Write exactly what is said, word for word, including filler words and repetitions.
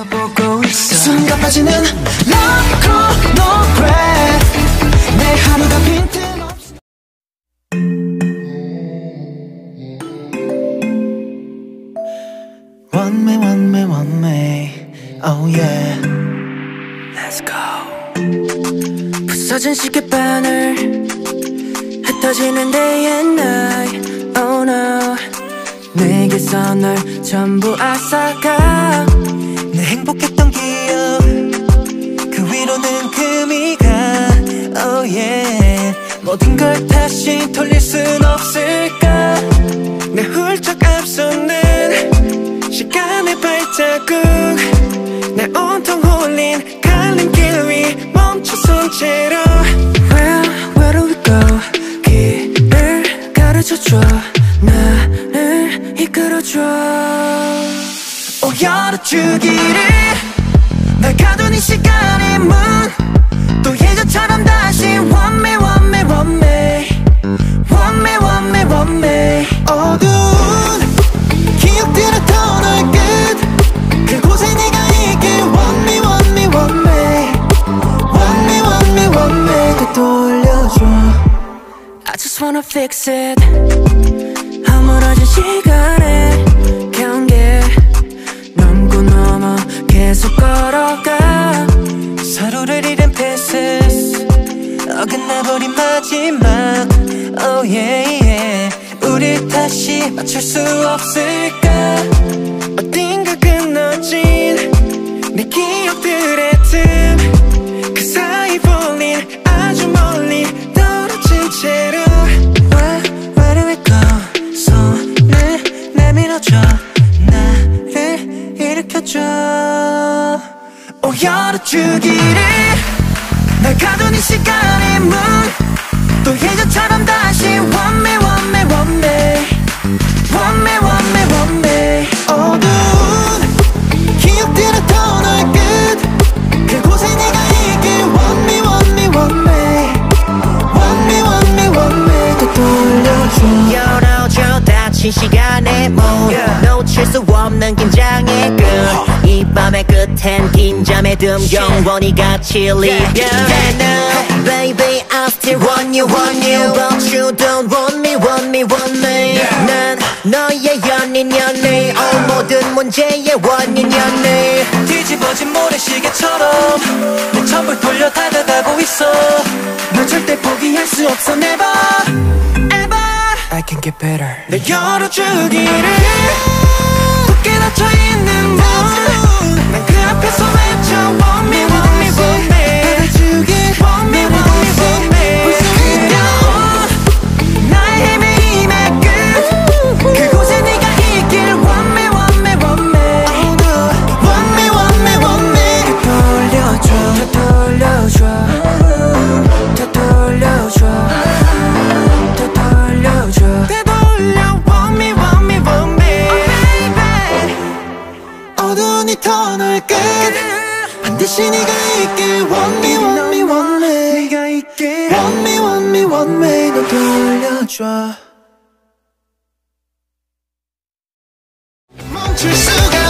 보고 있어. 순간 빠지는 love call no breath. 내 하루가 빈틈없이 One me one me one me oh yeah let's go. 부서진 시계바늘 흩어지는 day and night oh no. 내게서 널 전부 앗아가. 내 행복했던 기억 그 위로는 금이 가 oh yeah. 모든 걸 다시 돌릴 순 없을까. 내 훌쩍 앞서는 시간의 발자국. 날 온통 홀린 갈림길 위 멈춰선 채로 Where, where do we go. 길을 가르쳐줘. 나를 이끌어줘. 오 열어주기를. 날 가둔 이 시간의 문 또 예전처럼 다시 One me one me one me One me one me one me. 어두운 기억들의 터널 끝 그곳에 네가 있길 One me one me one me One me one me one me. 되돌려줘. I just wanna fix it. 허물어진 시간의 경계 넘고 넘어 계속 걸어가. 서로를 잃은 pieces 어긋나버린 마지막 oh yeah, yeah. 우릴 다시 맞출 수 없을까. 어딘가 끊어진 내 기억들의 틈 그 사이 볼린 아주 멀리 떨어진 채로 Where, where do we go. 손을 내밀어줘. 나를 일으켜줘. 오 열어주기를. 날 가둔 이 시간의 문 또 예전처럼 다시 One me one me one me One me one me one me. 어두운 기억들의 터널 끝 그곳에 네가 있길 One me one me one me One me one me one me. 되돌려줘. 열어줘 닫힌 시간의 문 yeah. 놓칠 수 없는 긴장의 끈 이 밤의 끝엔 긴장의 듬 영원히 같이 live yeah. yeah. Baby I still want you want you but you don't want me want me want me yeah. 난 너의 연인 연애 oh, 모든 문제의 원인 연애. 뒤집어진 모래시계처럼 내 전부 돌려 다가가고 있어. 널 절대 포기할 수 없어 never ever. I can get better. 널 열어주기를. 굳게 닫혀있는 문 난 그 앞에서 외쳐 Want me want me want me. 받아주길 Want me want me want me. 불쑥여온 나의 헤매임의 끝 그곳에 네가 있길 Want me want me want me Want me want me want me. 되돌려줘 되돌려줘 되돌려줘 되돌려줘. 되돌려 Want me want me want me oh, baby. 어두운 이 터널 끝 반드시 네가 있길 Want me want me want me 네가 있길 Want me want me want me. 너 돌려줘. 멈출 수가